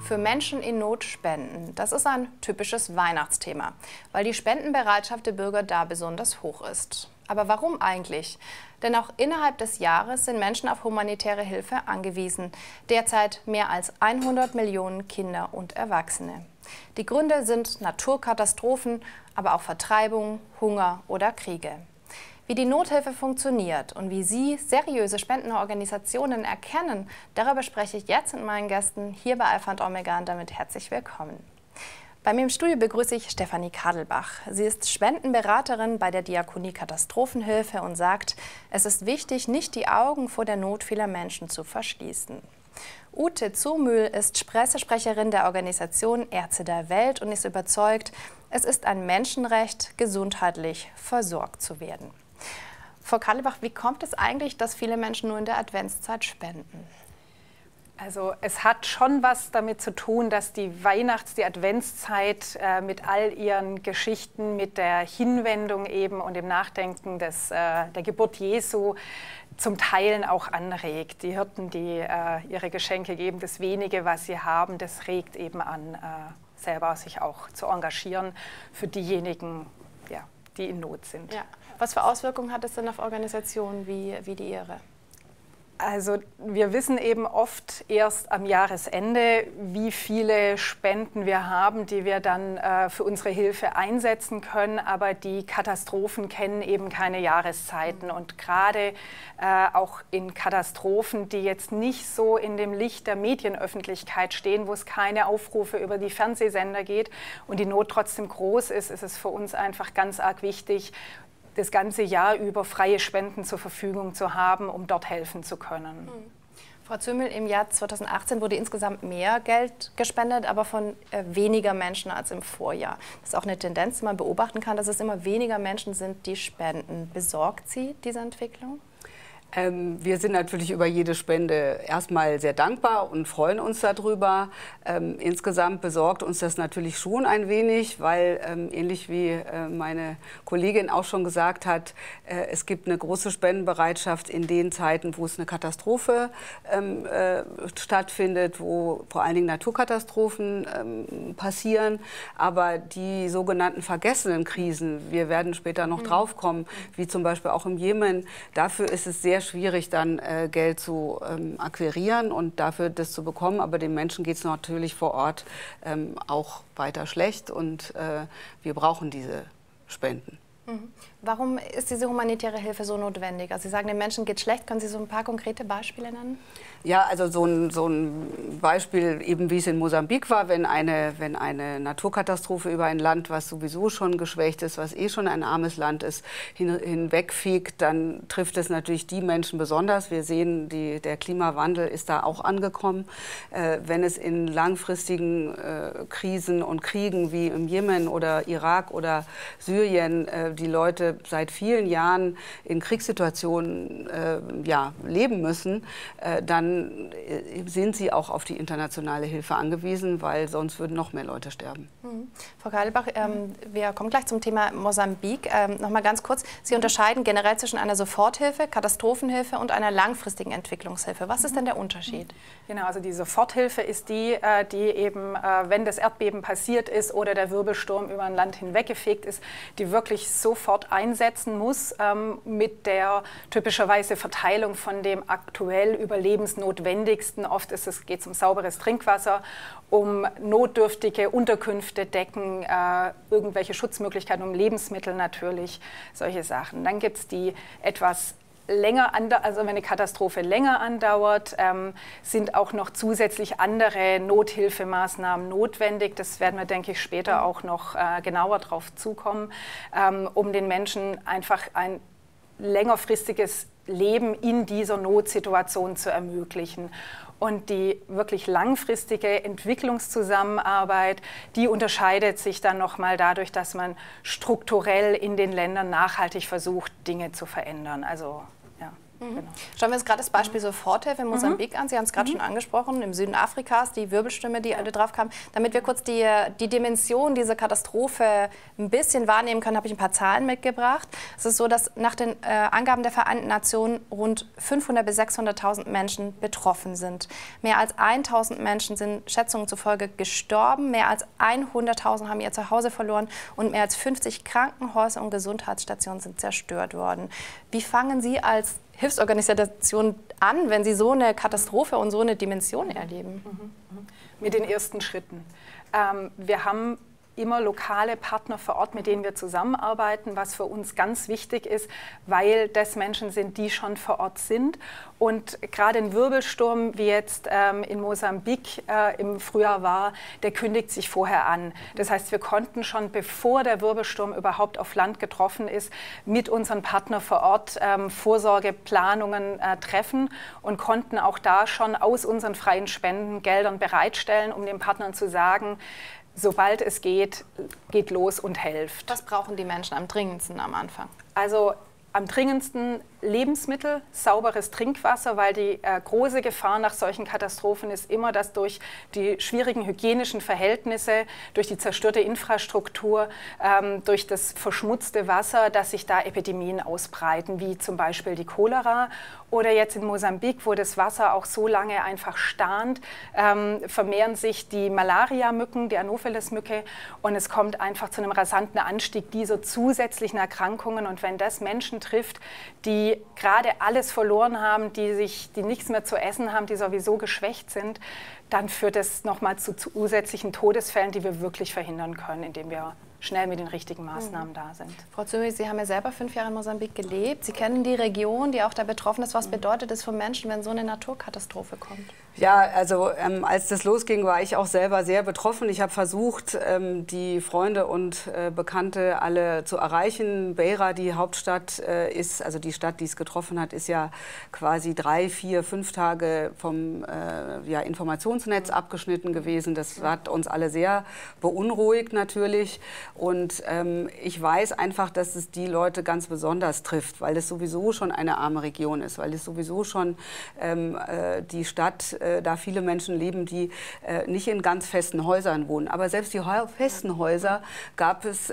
Für Menschen in Not spenden, das ist ein typisches Weihnachtsthema, weil die Spendenbereitschaft der Bürger da besonders hoch ist. Aber warum eigentlich? Denn auch innerhalb des Jahres sind Menschen auf humanitäre Hilfe angewiesen. Derzeit mehr als 100 Millionen Kinder und Erwachsene. Die Gründe sind Naturkatastrophen, aber auch Vertreibung, Hunger oder Kriege. Wie die Nothilfe funktioniert und wie Sie seriöse Spendenorganisationen erkennen, darüber spreche ich jetzt mit meinen Gästen hier bei Alpha und Omega und damit herzlich willkommen. Bei mir im Studio begrüße ich Stefanie Kadelbach. Sie ist Spendenberaterin bei der Diakonie Katastrophenhilfe und sagt, es ist wichtig, nicht die Augen vor der Not vieler Menschen zu verschließen. Ute Zumühl ist Pressesprecherin der Organisation Ärzte der Welt und ist überzeugt, es ist ein Menschenrecht, gesundheitlich versorgt zu werden. Frau Kadelbach, wie kommt es eigentlich, dass viele Menschen nur in der Adventszeit spenden? Also es hat schon was damit zu tun, dass die Adventszeit mit all ihren Geschichten, mit der Hinwendung eben und dem Nachdenken der Geburt Jesu zum Teilen auch anregt. Die Hirten, die ihre Geschenke geben, das wenige, was sie haben, das regt eben an, selber sich auch zu engagieren für diejenigen, ja, die in Not sind. Ja. Was für Auswirkungen hat es denn auf Organisationen wie die Ihre? Also wir wissen eben oft erst am Jahresende, wie viele Spenden wir haben, die wir dann für unsere Hilfe einsetzen können. Aber die Katastrophen kennen eben keine Jahreszeiten. Und gerade auch in Katastrophen, die jetzt nicht so in dem Licht der Medienöffentlichkeit stehen, wo es keine Aufrufe über die Fernsehsender geht und die Not trotzdem groß ist, ist es für uns einfach ganz arg wichtig, das ganze Jahr über freie Spenden zur Verfügung zu haben, um dort helfen zu können. Frau Zumühl, im Jahr 2018 wurde insgesamt mehr Geld gespendet, aber von weniger Menschen als im Vorjahr. Das ist auch eine Tendenz, die man beobachten kann, dass es immer weniger Menschen sind, die spenden. Besorgt Sie diese Entwicklung? Wir sind natürlich über jede Spende erstmal sehr dankbar und freuen uns darüber. Insgesamt besorgt uns das natürlich schon ein wenig, weil ähnlich wie meine Kollegin auch schon gesagt hat, es gibt eine große Spendenbereitschaft in den Zeiten, wo es eine Katastrophe stattfindet, wo vor allen Dingen Naturkatastrophen passieren. Aber die sogenannten vergessenen Krisen, wir werden später noch drauf kommen, wie zum Beispiel auch im Jemen, dafür ist es sehr schwierig, dann Geld zu akquirieren und dafür das zu bekommen. Aber den Menschen geht es natürlich vor Ort auch weiter schlecht und wir brauchen diese Spenden. Warum ist diese humanitäre Hilfe so notwendig? Also Sie sagen, den Menschen geht schlecht. Können Sie so ein paar konkrete Beispiele nennen? Ja, also so ein Beispiel, eben wie es in Mosambik war, wenn eine Naturkatastrophe über ein Land, was sowieso schon geschwächt ist, was eh schon ein armes Land ist, hinwegfegt, dann trifft es natürlich die Menschen besonders. Wir sehen, der Klimawandel ist da auch angekommen. Wenn es in langfristigen Krisen und Kriegen wie im Jemen oder Irak oder Syrien die Leute seit vielen Jahren in Kriegssituationen leben müssen, dann sind sie auch auf die internationale Hilfe angewiesen, weil sonst würden noch mehr Leute sterben. Frau Kadelbach, wir kommen gleich zum Thema Mosambik. Noch mal ganz kurz, Sie unterscheiden generell zwischen einer Soforthilfe, Katastrophenhilfe und einer langfristigen Entwicklungshilfe. Was ist denn der Unterschied? Genau, also die Soforthilfe ist die eben, wenn das Erdbeben passiert ist oder der Wirbelsturm über ein Land hinweggefegt ist, die wirklich sofort einsetzen muss mit der typischerweise Verteilung von dem aktuell Überlebensnotwendigsten. Oft geht es um sauberes Trinkwasser, um notdürftige Unterkünfte decken, irgendwelche Schutzmöglichkeiten, um Lebensmittel natürlich, solche Sachen. Dann gibt es die etwas länger, also wenn eine Katastrophe länger andauert, sind auch noch zusätzlich andere Nothilfemaßnahmen notwendig. Das werden wir, denke ich, später auch noch genauer drauf zukommen, um den Menschen einfach ein längerfristiges Leben in dieser Notsituation zu ermöglichen. Und die wirklich langfristige Entwicklungszusammenarbeit, die unterscheidet sich dann nochmal dadurch, dass man strukturell in den Ländern nachhaltig versucht, Dinge zu verändern. Also, ja. Genau. Schauen wir uns gerade das Beispiel Soforthilfe in Mosambik an. Sie haben es gerade schon angesprochen, im Süden Afrikas, die Wirbelstürme, die alle drauf kamen. Damit wir kurz die Dimension dieser Katastrophe ein bisschen wahrnehmen können, habe ich ein paar Zahlen mitgebracht. Es ist so, dass nach den Angaben der Vereinten Nationen rund 500.000 bis 600.000 Menschen betroffen sind. Mehr als 1.000 Menschen sind Schätzungen zufolge gestorben, mehr als 100.000 haben ihr Zuhause verloren und mehr als 50 Krankenhäuser und Gesundheitsstationen sind zerstört worden. Wie fangen Sie als Hilfsorganisation an, wenn Sie so eine Katastrophe und so eine Dimension erleben? Mit den ersten Schritten. Wir haben immer lokale Partner vor Ort, mit denen wir zusammenarbeiten, was für uns ganz wichtig ist, weil das Menschen sind, die schon vor Ort sind. Und gerade ein Wirbelsturm, wie jetzt in Mosambik im Frühjahr war, der kündigt sich vorher an. Das heißt, wir konnten schon, bevor der Wirbelsturm überhaupt auf Land getroffen ist, mit unseren Partnern vor Ort Vorsorgeplanungen treffen und konnten auch da schon aus unseren freien Spendengeldern bereitstellen, um den Partnern zu sagen, sobald es geht, geht los und helft. Was brauchen die Menschen am dringendsten am Anfang? Also am dringendsten Lebensmittel, sauberes Trinkwasser, weil die große Gefahr nach solchen Katastrophen ist immer, dass durch die schwierigen hygienischen Verhältnisse, durch die zerstörte Infrastruktur, durch das verschmutzte Wasser, dass sich da Epidemien ausbreiten, wie zum Beispiel die Cholera. Oder jetzt in Mosambik, wo das Wasser auch so lange einfach stahnt, vermehren sich die Malaria-Mücken, die Anopheles-Mücke, und es kommt einfach zu einem rasanten Anstieg dieser zusätzlichen Erkrankungen. Und wenn das Menschen trifft, die gerade alles verloren haben, die nichts mehr zu essen haben, die sowieso geschwächt sind, dann führt es nochmal zu zusätzlichen Todesfällen, die wir wirklich verhindern können, indem wir schnell mit den richtigen Maßnahmen da sind. Frau Zümich, Sie haben ja selber 5 Jahre in Mosambik gelebt. Sie kennen die Region, die auch da betroffen ist. Was bedeutet es für Menschen, wenn so eine Naturkatastrophe kommt? Ja, also als das losging, war ich auch selber sehr betroffen. Ich habe versucht, die Freunde und Bekannte alle zu erreichen. Beira, die Hauptstadt ist, also die Stadt, die es getroffen hat, ist ja quasi 3, 4, 5 Tage vom Informationsnetz abgeschnitten gewesen. Das hat uns alle sehr beunruhigt natürlich. Und ich weiß einfach, dass es die Leute ganz besonders trifft, weil es sowieso schon eine arme Region ist, weil es sowieso schon die Stadt, da viele Menschen leben, die nicht in ganz festen Häusern wohnen. Aber selbst die festen Häuser gab es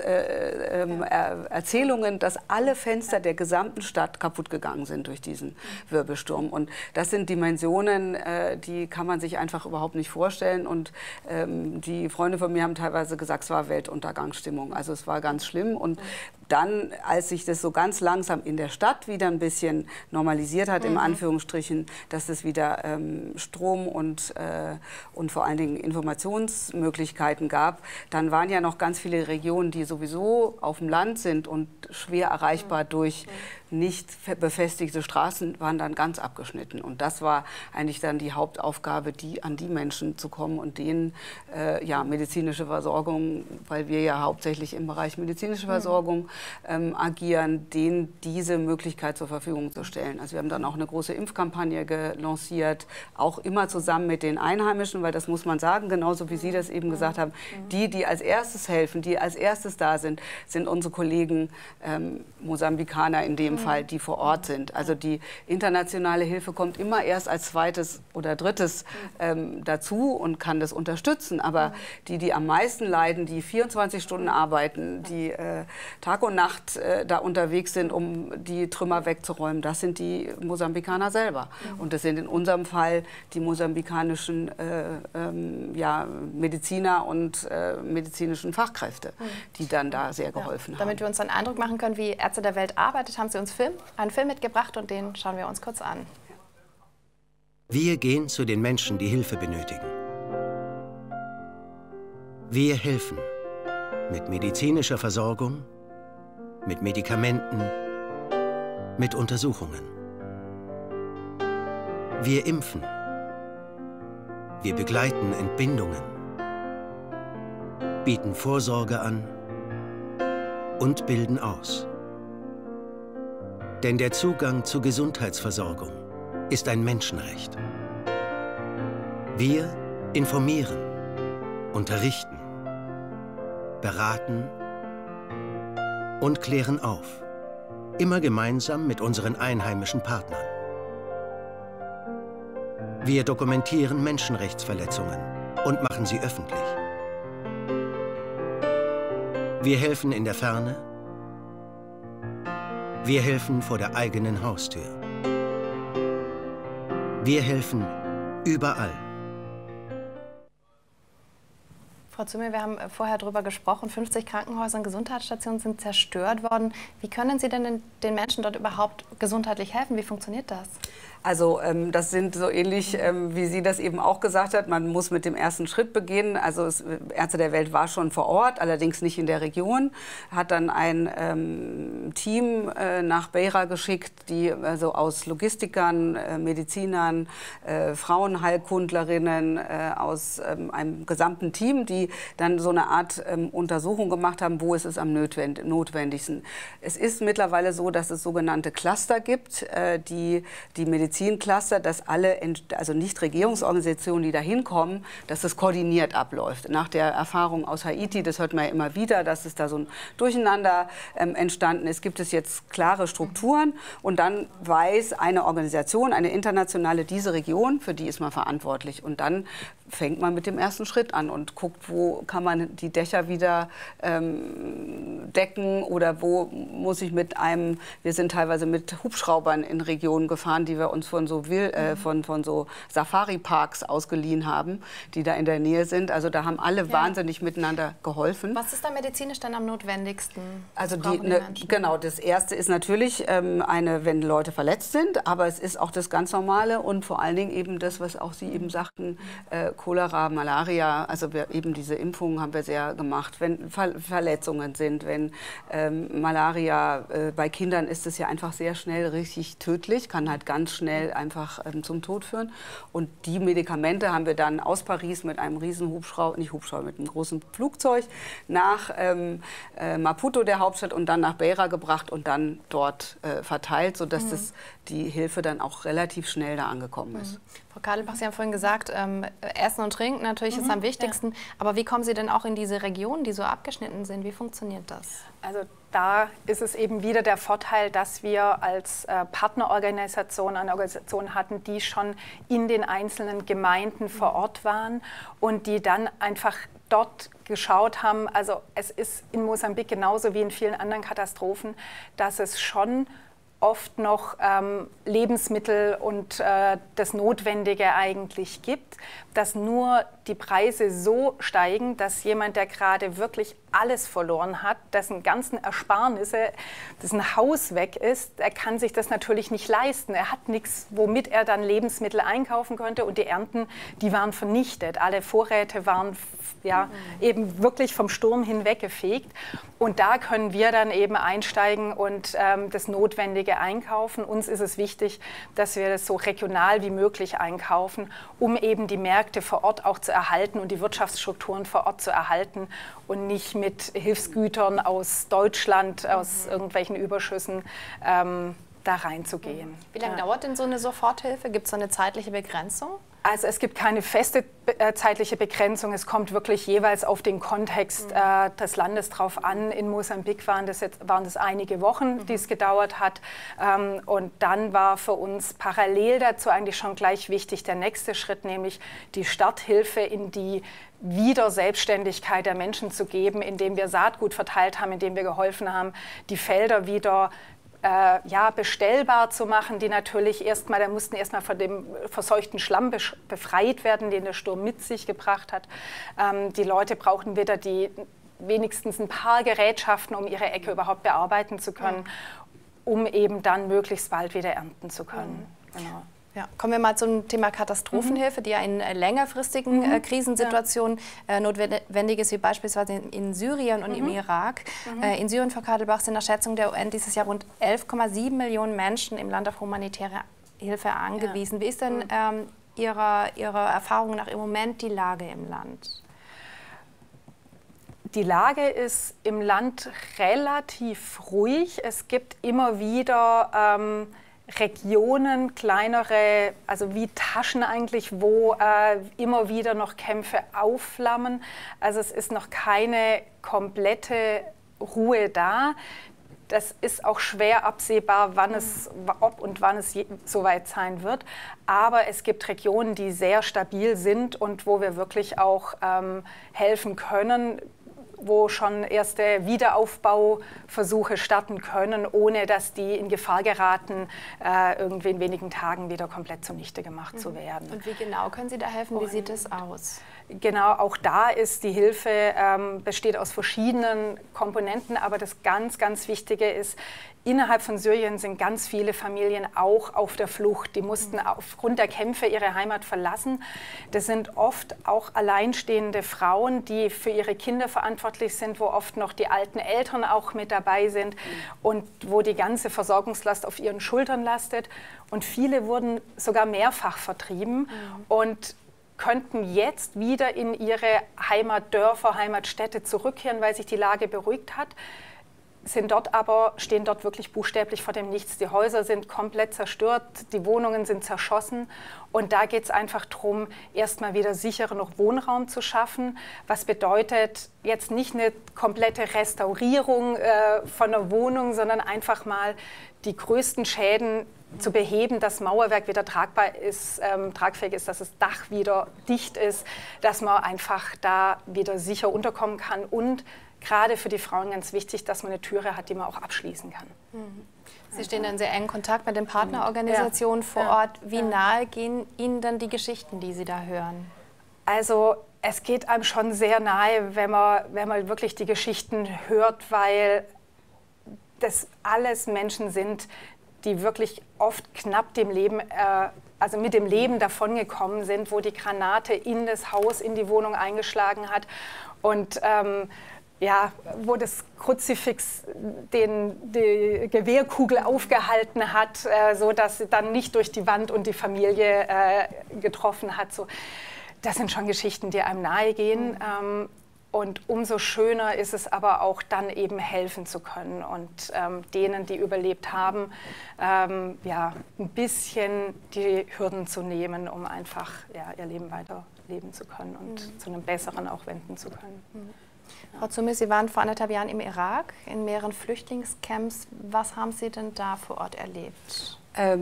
Erzählungen, dass alle Fenster der gesamten Stadt kaputt gegangen sind durch diesen Wirbelsturm. Und das sind Dimensionen, die kann man sich einfach überhaupt nicht vorstellen. Und die Freunde von mir haben teilweise gesagt, es war Weltuntergangsstimmung. Also es war ganz schlimm. Und dann, als sich das so ganz langsam in der Stadt wieder ein bisschen normalisiert hat, im Anführungsstrichen, dass es wieder Strom und vor allen Dingen Informationsmöglichkeiten gab, dann waren ja noch ganz viele Regionen, die sowieso auf dem Land sind und schwer erreichbar durch nicht befestigte Straßen, waren dann ganz abgeschnitten. Und das war eigentlich dann die Hauptaufgabe, an die Menschen zu kommen und denen medizinische Versorgung, weil wir ja hauptsächlich im Bereich medizinische Versorgung agieren, denen diese Möglichkeit zur Verfügung zu stellen. Also wir haben dann auch eine große Impfkampagne gelanciert, auch immer zusammen mit den Einheimischen, weil das muss man sagen, genauso wie Sie das eben gesagt haben, die als erstes helfen, die als erstes da sind, sind unsere Kollegen Mosambikaner in dem Fall, die vor Ort sind. Also die internationale Hilfe kommt immer erst als zweites oder drittes dazu und kann das unterstützen. Aber die am meisten leiden, die 24 Stunden arbeiten, die Tag und Nacht da unterwegs sind, um die Trümmer wegzuräumen, das sind die Mosambikaner selber. Und das sind in unserem Fall die mosambikanischen Mediziner und medizinischen Fachkräfte, die dann da sehr geholfen haben. Damit wir uns einen Eindruck machen können, wie Ärzte der Welt arbeitet, haben Sie uns einen Film mitgebracht und den schauen wir uns kurz an. Wir gehen zu den Menschen, die Hilfe benötigen. Wir helfen mit medizinischer Versorgung, mit Medikamenten, mit Untersuchungen. Wir impfen. Wir begleiten Entbindungen, bieten Vorsorge an und bilden aus. Denn der Zugang zur Gesundheitsversorgung ist ein Menschenrecht. Wir informieren, unterrichten, beraten und klären auf, immer gemeinsam mit unseren einheimischen Partnern. Wir dokumentieren Menschenrechtsverletzungen und machen sie öffentlich. Wir helfen in der Ferne. Wir helfen vor der eigenen Haustür. Wir helfen überall. Frau Zümel, wir haben vorher darüber gesprochen, 50 Krankenhäuser und Gesundheitsstationen sind zerstört worden. Wie können Sie denn den Menschen dort überhaupt gesundheitlich helfen? Wie funktioniert das? Also das sind so ähnlich, wie sie das eben auch gesagt hat, man muss mit dem ersten Schritt beginnen. Also Ärzte der Welt war schon vor Ort, allerdings nicht in der Region, hat dann ein Team nach Beira geschickt, die also aus Logistikern, Medizinern, Frauenheilkundlerinnen, aus einem gesamten Team, die dann so eine Art Untersuchung gemacht haben, wo ist es am notwendigsten. Es ist mittlerweile so, dass es sogenannte Cluster gibt, die Medizincluster, dass alle, also Nichtregierungsorganisationen, die da hinkommen, dass das koordiniert abläuft. Nach der Erfahrung aus Haiti, das hört man ja immer wieder, dass es da so ein Durcheinander entstanden ist, gibt es jetzt klare Strukturen und dann weiß eine Organisation, eine internationale, diese Region, für die ist man verantwortlich. Und dann fängt man mit dem ersten Schritt an und guckt, wo kann man die Dächer wieder decken oder wo muss ich wir sind teilweise mit Hubschraubern in Regionen gefahren, die wir uns von so Safari-Parks ausgeliehen haben, die da in der Nähe sind. Also da haben alle wahnsinnig miteinander geholfen. Was ist da medizinisch dann am notwendigsten? Also genau, das Erste ist natürlich wenn Leute verletzt sind, aber es ist auch das ganz Normale und vor allen Dingen eben das, was auch Sie eben sagten, Cholera, Malaria, also eben diese Impfungen haben wir sehr gemacht, wenn Verletzungen sind, wenn Malaria bei Kindern ist es ja einfach sehr schnell richtig tödlich, kann halt ganz schnell einfach zum Tod führen. Und die Medikamente haben wir dann aus Paris mit einem riesen Hubschrauber, nicht Hubschrauber, mit einem großen Flugzeug nach Maputo, der Hauptstadt, und dann nach Beira gebracht und dann dort verteilt, sodass die Hilfe dann auch relativ schnell da angekommen ist. Frau Kadelbach, Sie haben vorhin gesagt, Essen und Trinken natürlich ist am wichtigsten. Aber wie kommen Sie denn auch in diese Regionen, die so abgeschnitten sind? Wie funktioniert das? Also da ist es eben wieder der Vorteil, dass wir als Partnerorganisation eine Organisation hatten, die schon in den einzelnen Gemeinden vor Ort waren und die dann einfach dort geschaut haben. Also es ist in Mosambik genauso wie in vielen anderen Katastrophen, dass es schon oft noch Lebensmittel und das Notwendige eigentlich gibt, dass nur die Preise so steigen, dass jemand, der gerade wirklich alles verloren hat, dessen ganzen Ersparnisse, dessen Haus weg ist, der kann sich das natürlich nicht leisten. Er hat nichts, womit er dann Lebensmittel einkaufen könnte und die Ernten, die waren vernichtet. Alle Vorräte waren eben wirklich vom Sturm hinweggefegt. Und da können wir dann eben einsteigen und das Notwendige einkaufen. Uns ist es wichtig, dass wir das so regional wie möglich einkaufen, um eben die Märkte vor Ort auch zu erhalten und die Wirtschaftsstrukturen vor Ort zu erhalten und nicht mit Hilfsgütern aus Deutschland, aus irgendwelchen Überschüssen da reinzugehen. Wie lange dauert denn so eine Soforthilfe? Gibt es so eine zeitliche Begrenzung? Also es gibt keine feste zeitliche Begrenzung. Es kommt wirklich jeweils auf den Kontext des Landes drauf an. In Mosambik waren das einige Wochen, die es gedauert hat. Und dann war für uns parallel dazu eigentlich schon gleich wichtig der nächste Schritt, nämlich die Starthilfe in die wieder Selbstständigkeit der Menschen zu geben, indem wir Saatgut verteilt haben, indem wir geholfen haben, die Felder wieder bestellbar zu machen, die natürlich da mussten erstmal von dem verseuchten Schlamm befreit werden, den der Sturm mit sich gebracht hat. Die Leute brauchten wieder wenigstens ein paar Gerätschaften, um ihre Ecke überhaupt bearbeiten zu können, um eben dann möglichst bald wieder ernten zu können. Genau. Ja, kommen wir mal zum Thema Katastrophenhilfe, die ja in längerfristigen Krisensituationen notwendig ist, wie beispielsweise in Syrien und im Irak. In Syrien, Frau Kadelbach, sind nach Schätzung der UN dieses Jahr rund 11,7 Millionen Menschen im Land auf humanitäre Hilfe angewiesen. Wie ist denn Ihrer Erfahrung nach im Moment die Lage im Land? Die Lage ist im Land relativ ruhig. Es gibt immer wieder Regionen, kleinere, also wie Taschen eigentlich, wo immer wieder noch Kämpfe aufflammen. Also es ist noch keine komplette Ruhe da. Das ist auch schwer absehbar, ob und wann es soweit sein wird. Aber es gibt Regionen, die sehr stabil sind und wo wir wirklich auch helfen können, wo schon erste Wiederaufbauversuche starten können, ohne dass die in Gefahr geraten, irgendwie in wenigen Tagen wieder komplett zunichte gemacht zu werden. Und wie genau können Sie da helfen? Wie sieht es aus? Genau, auch da ist die Hilfe, besteht aus verschiedenen Komponenten, aber das ganz, ganz Wichtige ist, innerhalb von Syrien sind ganz viele Familien auch auf der Flucht. Die mussten aufgrund der Kämpfe ihre Heimat verlassen. Das sind oft auch alleinstehende Frauen, die für ihre Kinder verantwortlich sind, wo oft noch die alten Eltern auch mit dabei sind und wo die ganze Versorgungslast auf ihren Schultern lastet. Und viele wurden sogar mehrfach vertrieben und könnten jetzt wieder in ihre Heimatdörfer, Heimatstädte zurückkehren, weil sich die Lage beruhigt hat, stehen dort wirklich buchstäblich vor dem Nichts. Die Häuser sind komplett zerstört, die Wohnungen sind zerschossen und da geht es einfach darum, erstmal wieder sicheren Wohnraum zu schaffen, was bedeutet jetzt nicht eine komplette Restaurierung von einer Wohnung, sondern einfach mal die größten Schäden zu beheben, dass Mauerwerk wieder tragfähig ist, dass das Dach wieder dicht ist, dass man einfach da wieder sicher unterkommen kann und gerade für die Frauen ganz wichtig, dass man eine Türe hat, die man auch abschließen kann. Sie stehen in sehr engen Kontakt mit den Partnerorganisationen vor Ort. Wie nahe gehen Ihnen dann die Geschichten, die Sie da hören? Also es geht einem schon sehr nahe, wenn man wirklich die Geschichten hört, weil das alles Menschen sind, die wirklich oft knapp dem Leben, also mit dem Leben davongekommen sind, wo die Granate in das Haus, in die Wohnung eingeschlagen hat und wo das Kruzifix die Gewehrkugel aufgehalten hat, so dass sie dann nicht durch die Wand und die Familie getroffen hat. So, das sind schon Geschichten, die einem nahe gehen. Und umso schöner ist es aber auch dann eben helfen zu können und denen, die überlebt haben, ein bisschen die Hürden zu nehmen, um einfach ihr Leben weiterleben zu können und zu einem Besseren auch wenden zu können. Frau Zummis, Sie waren vor 1,5 Jahren im Irak, in mehreren Flüchtlingscamps. Was haben Sie denn da vor Ort erlebt?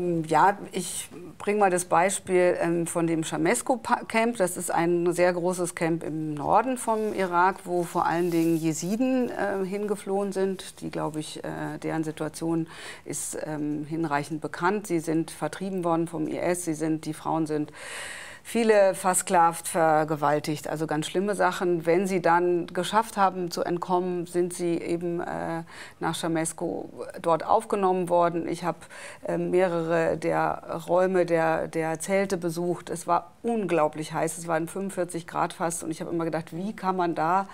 Ich bringe mal das Beispiel von dem Chamesco-Camp. Das ist ein sehr großes Camp im Norden vom Irak, wo vor allen Dingen Jesiden hingeflohen sind. Die, glaube ich, deren Situation ist hinreichend bekannt. Sie sind vertrieben worden vom IS. Die Frauen sind viele versklavt, vergewaltigt, also ganz schlimme Sachen. Wenn sie dann geschafft haben zu entkommen, sind sie eben nach Chamesco dort aufgenommen worden. Ich habe mehrere der Räume der Zelte besucht. Es war unglaublich heiß, es waren 45 Grad fast und ich habe immer gedacht, wie kann man da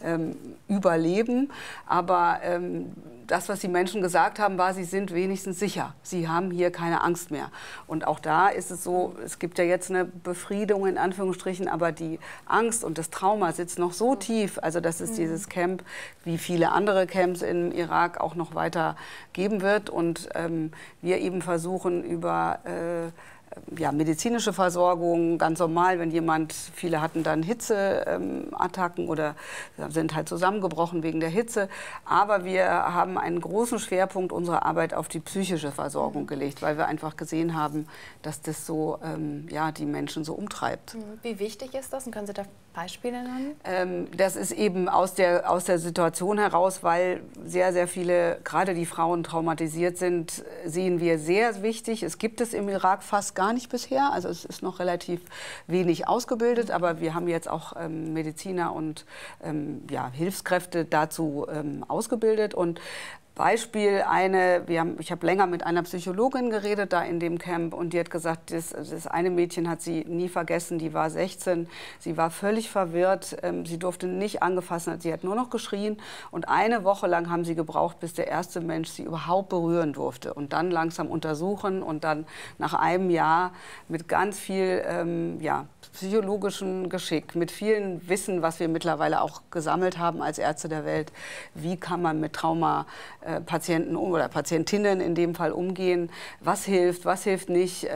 überleben? Aber das, was die Menschen gesagt haben, war, sie sind wenigstens sicher. Sie haben hier keine Angst mehr. Und auch da ist es so, es gibt ja jetzt eine Befriedung in Anführungsstrichen, aber die Angst und das Trauma sitzt noch so tief, also dass es dieses Camp, wie viele andere Camps im Irak, auch noch weiter geben wird. Und wir eben versuchen über medizinische Versorgung, ganz normal, wenn viele hatten dann Hitzeattacken oder sind halt zusammengebrochen wegen der Hitze. Aber wir haben einen großen Schwerpunkt unserer Arbeit auf die psychische Versorgung gelegt, weil wir einfach gesehen haben, dass das so die Menschen so umtreibt. Wie wichtig ist das? Und können Sie da Beispiele nennen? Das ist eben aus der Situation heraus, weil sehr, sehr viele, gerade die Frauen, traumatisiert sind, sehen wir sehr wichtig. Es gibt es im Irak fast gar nicht bisher, also es ist noch relativ wenig ausgebildet, aber wir haben jetzt auch Mediziner und Hilfskräfte dazu ausgebildet. Und Beispiel ich habe länger mit einer Psychologin geredet da in dem Camp und die hat gesagt, das eine Mädchen hat sie nie vergessen, die war 16, sie war völlig verwirrt, sie durfte nicht angefasst werden, sie hat nur noch geschrien und eine Woche lang haben sie gebraucht, bis der erste Mensch sie überhaupt berühren durfte und dann langsam untersuchen und dann nach einem Jahr mit ganz viel psychologischem Geschick, mit vielen Wissen, was wir mittlerweile auch gesammelt haben als Ärzte der Welt, wie kann man mit Trauma Patienten oder Patientinnen in dem Fall umgehen, was hilft nicht.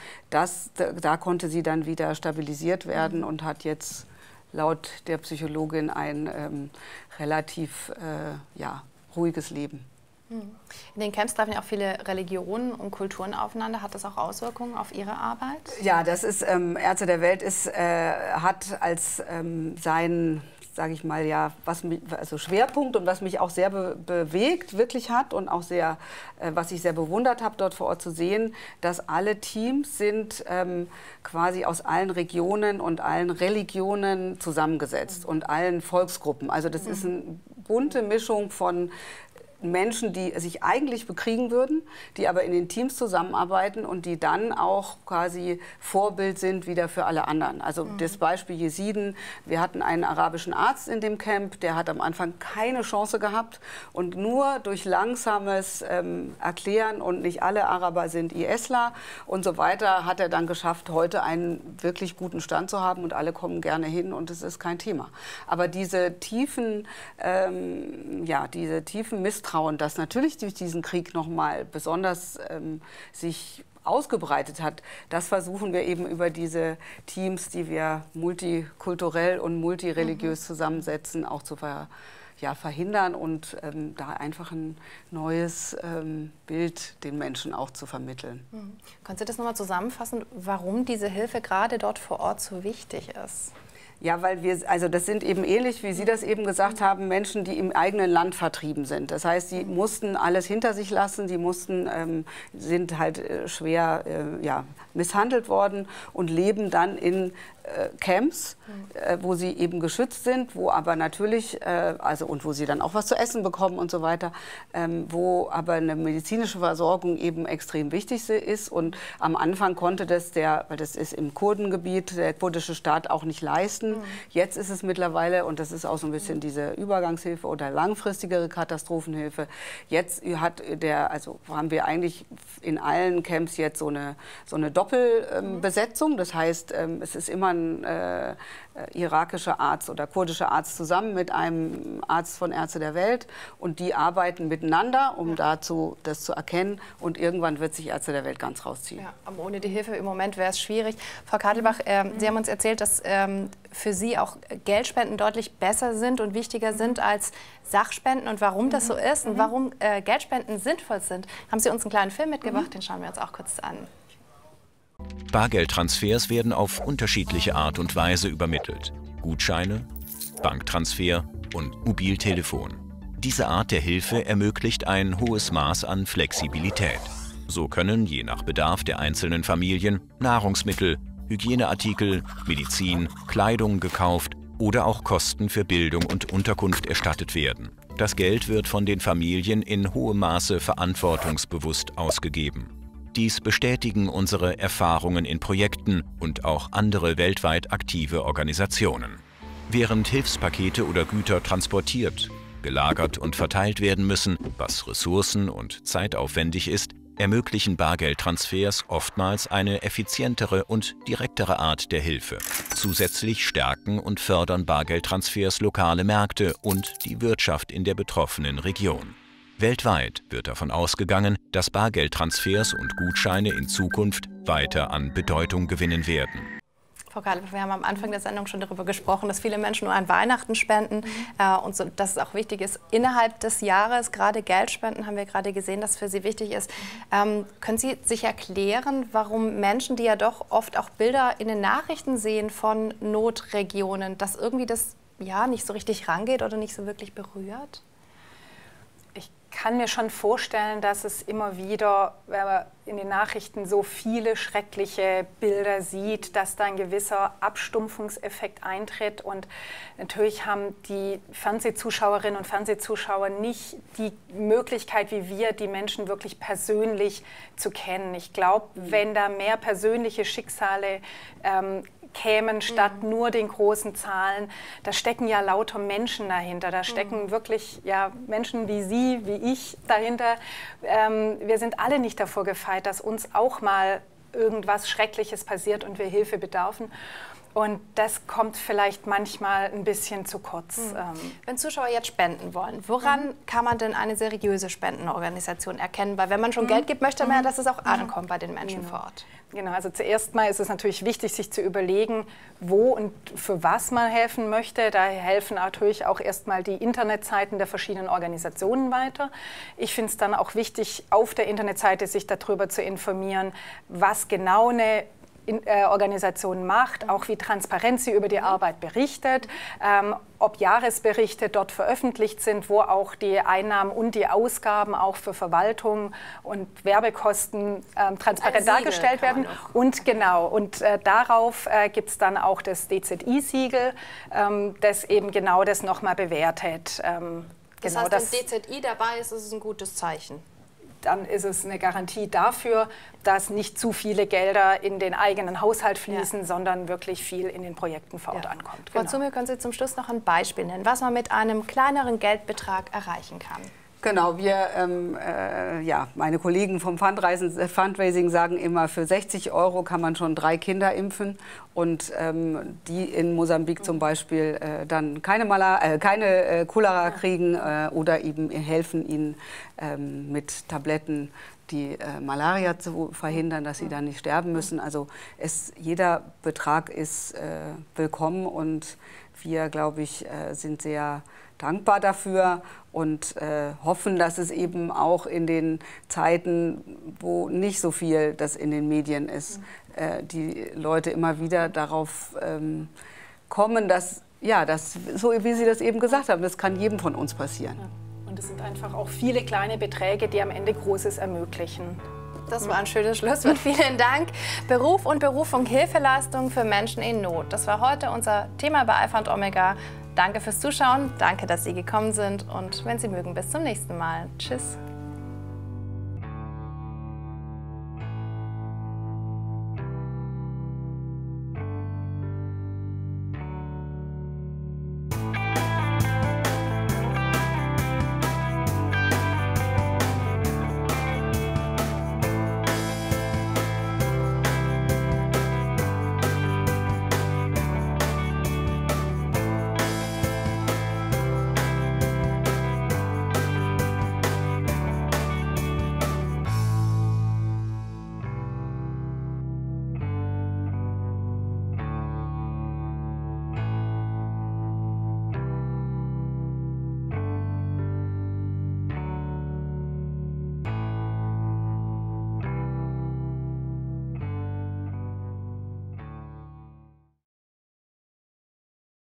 Da konnte sie dann wieder stabilisiert werden und hat jetzt laut der Psychologin ein relativ ruhiges Leben. In den Camps treffen ja auch viele Religionen und Kulturen aufeinander. Hat das auch Auswirkungen auf Ihre Arbeit? Ja, das ist, Ärzte der Welt hat als sein, sage ich mal, ja, also Schwerpunkt und was mich auch sehr bewegt, wirklich hat und auch sehr, was ich sehr bewundert habe, dort vor Ort zu sehen, dass alle Teams sind quasi aus allen Regionen und allen Religionen zusammengesetzt und allen Volksgruppen. Also das ist eine bunte Mischung von Menschen, die sich eigentlich bekriegen würden, die aber in den Teams zusammenarbeiten und die dann auch quasi Vorbild sind wieder für alle anderen. Also das Beispiel Jesiden, wir hatten einen arabischen Arzt in dem Camp, der hat am Anfang keine Chance gehabt und nur durch langsames Erklären und nicht alle Araber sind ISler und so weiter, hat er dann geschafft, heute einen wirklich guten Stand zu haben und alle kommen gerne hin und es ist kein Thema. Aber diese tiefen Misstrauen, das natürlich durch diesen Krieg noch mal besonders sich ausgebreitet hat, das versuchen wir eben über diese Teams, die wir multikulturell und multireligiös zusammensetzen, auch zu verhindern und da einfach ein neues Bild den Menschen auch zu vermitteln. Können Sie das noch mal zusammenfassen, warum diese Hilfe gerade dort vor Ort so wichtig ist? Ja, weil also das sind eben ähnlich, wie Sie das eben gesagt haben, Menschen, die im eigenen Land vertrieben sind. Das heißt, die mussten alles hinter sich lassen, sind halt schwer misshandelt worden und leben dann in Camps, wo sie eben geschützt sind, wo aber natürlich, und wo sie dann auch was zu essen bekommen und so weiter, wo aber eine medizinische Versorgung eben extrem wichtig ist. Und am Anfang konnte weil das ist im Kurdengebiet, der kurdische Staat auch nicht leisten. Jetzt ist es mittlerweile, und das ist auch so ein bisschen diese Übergangshilfe oder langfristigere Katastrophenhilfe, jetzt haben wir eigentlich in allen Camps jetzt so eine Doppelbesetzung. Das heißt, es ist immer ein irakischer Arzt oder kurdischer Arzt zusammen mit einem Arzt von Ärzte der Welt und die arbeiten miteinander, um das zu erkennen und irgendwann wird sich Ärzte der Welt ganz rausziehen. Ja, aber ohne die Hilfe im Moment wäre es schwierig. Frau Kadelbach, Sie haben uns erzählt, dass für Sie auch Geldspenden deutlich besser sind und wichtiger sind als Sachspenden und warum das so ist und warum Geldspenden sinnvoll sind. Haben Sie uns einen kleinen Film mitgebracht, den schauen wir uns auch kurz an. Bargeldtransfers werden auf unterschiedliche Art und Weise übermittelt. Gutscheine, Banktransfer und Mobiltelefon. Diese Art der Hilfe ermöglicht ein hohes Maß an Flexibilität. So können, je nach Bedarf der einzelnen Familien, Nahrungsmittel, Hygieneartikel, Medizin, Kleidung gekauft oder auch Kosten für Bildung und Unterkunft erstattet werden. Das Geld wird von den Familien in hohem Maße verantwortungsbewusst ausgegeben. Dies bestätigen unsere Erfahrungen in Projekten und auch andere weltweit aktive Organisationen. Während Hilfspakete oder Güter transportiert, gelagert und verteilt werden müssen, was ressourcen- und zeitaufwendig ist, ermöglichen Bargeldtransfers oftmals eine effizientere und direktere Art der Hilfe. Zusätzlich stärken und fördern Bargeldtransfers lokale Märkte und die Wirtschaft in der betroffenen Region. Weltweit wird davon ausgegangen, dass Bargeldtransfers und Gutscheine in Zukunft weiter an Bedeutung gewinnen werden. Frau Kadelbach, wir haben am Anfang der Sendung schon darüber gesprochen, dass viele Menschen nur an Weihnachten spenden und so, dass es auch wichtig ist, innerhalb des Jahres, gerade Geldspenden, haben wir gerade gesehen, dass für Sie wichtig ist. Können Sie sich erklären, warum Menschen, die ja doch oft auch Bilder in den Nachrichten sehen von Notregionen, dass irgendwie das nicht so richtig rangeht oder nicht so wirklich berührt? Ich kann mir schon vorstellen, dass es immer wieder, wenn man in den Nachrichten so viele schreckliche Bilder sieht, dass da ein gewisser Abstumpfungseffekt eintritt. Und natürlich haben die Fernsehzuschauerinnen und Fernsehzuschauer nicht die Möglichkeit, wie wir, die Menschen wirklich persönlich zu kennen. Ich glaube, wenn da mehr persönliche Schicksale kämen, statt nur den großen Zahlen. Da stecken ja lauter Menschen dahinter. Da stecken wirklich Menschen wie Sie, wie ich dahinter. Wir sind alle nicht davor gefeit, dass uns auch mal irgendwas Schreckliches passiert und wir Hilfe bedarfen. Und das kommt vielleicht manchmal ein bisschen zu kurz. Wenn Zuschauer jetzt spenden wollen, woran kann man denn eine seriöse Spendenorganisation erkennen? Weil wenn man schon Geld gibt, möchte man ja, dass es auch ankommt bei den Menschen vor Ort. Genau, also zuerst mal ist es natürlich wichtig, sich zu überlegen, wo und für was man helfen möchte. Da helfen natürlich auch erstmal die Internetseiten der verschiedenen Organisationen weiter. Ich finde es dann auch wichtig, auf der Internetseite sich darüber zu informieren, was genau eine Organisation macht, auch wie transparent sie über die Arbeit berichtet, ob Jahresberichte dort veröffentlicht sind, wo auch die Einnahmen und die Ausgaben auch für Verwaltung und Werbekosten transparent dargestellt werden. Und genau, und darauf gibt es dann auch das DZI-Siegel, das eben genau das nochmal bewertet. Das heißt, wenn DZI dabei ist, ist es ein gutes Zeichen. Dann ist es eine Garantie dafür, dass nicht zu viele Gelder in den eigenen Haushalt fließen, sondern wirklich viel in den Projekten vor Ort ankommt. Frau Zumel, können Sie zum Schluss noch ein Beispiel nennen, was man mit einem kleineren Geldbetrag erreichen kann? Genau, meine Kollegen vom Fundraising sagen immer, für 60 € kann man schon 3 Kinder impfen und die in Mosambik zum Beispiel dann keine Cholera kriegen oder eben helfen ihnen mit Tabletten die Malaria zu verhindern, dass sie dann nicht sterben müssen. Also jeder Betrag ist willkommen und wir, glaube ich, sind sehr dankbar dafür und hoffen, dass es eben auch in den Zeiten, wo nicht so viel das in den Medien ist, die Leute immer wieder darauf kommen, dass, so wie Sie das eben gesagt haben, das kann jedem von uns passieren. Und es sind einfach auch viele kleine Beträge, die am Ende Großes ermöglichen. Das war ein schönes Schlusswort. Vielen Dank. Beruf und Berufung, Hilfeleistung für Menschen in Not. Das war heute unser Thema bei Alpha und Omega. Danke fürs Zuschauen, danke, dass Sie gekommen sind und wenn Sie mögen, bis zum nächsten Mal. Tschüss.